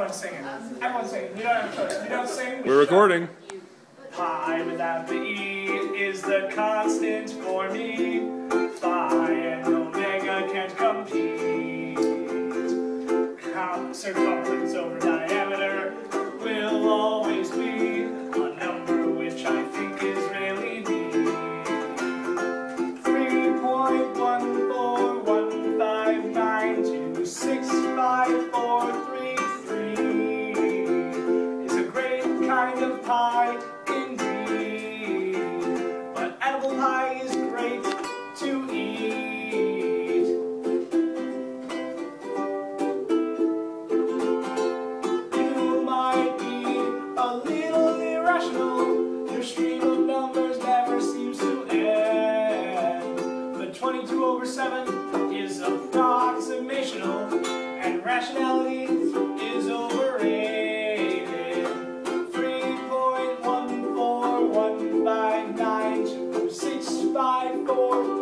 Everyone's singing. Everyone's singing. You don't have a choice. You don't sing. We're recording. Pi without the E is the constant for me. Phi and omega can't compete. Circumference over diameter will always be a number which I think is really neat. 3.14159265433 is a great kind of pie indeed, but edible pie is great to eat. You might be a little irrational, your stream of numbers never seems to end, but 22 over 7 is approximational, and rationality is overrated. 3.141592654